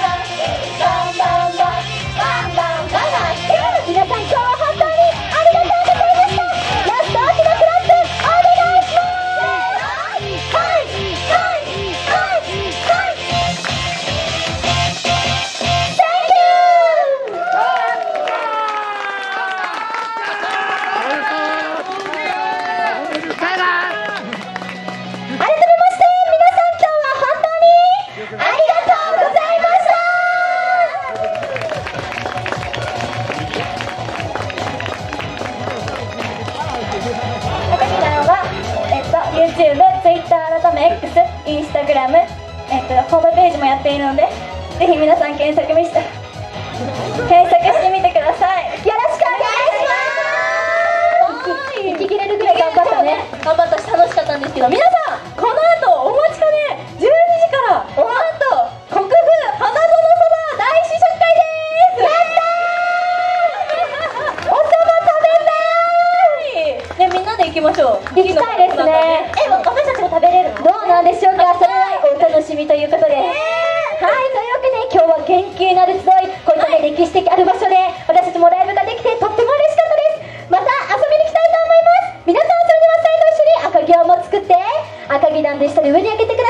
皆さん今日は本当にありがとうございました。ラスト大きなクラップお願いします。はいはいはいはい Thank you。 改めまして皆さん今日は本当にありがとうございました。赤木なのは、YouTube、Twitter 改め X、Instagram、ホームページもやっているので、ぜひ皆さん検索してみてください。よろしくお願いします。息切れるぐらい頑張ったね。頑張ったし楽しかったんですけど、皆さんこの後お待ちかね12時からなんと国府花園そば大試食会です。やったー。おそば食べたい。ね、みんなで行きましょう。行きたいですね。私たちも食べれる。どうなんでしょうか。それはお楽しみということで、はい、というわけで今日は元気なる集い、こういったね、歴史的ある場所で私たちもライブができてとっても嬉しかったです。また遊びに来たいと思います。皆さんそれでは最後一緒に赤城をも作って赤城団でしたり上に上げてください。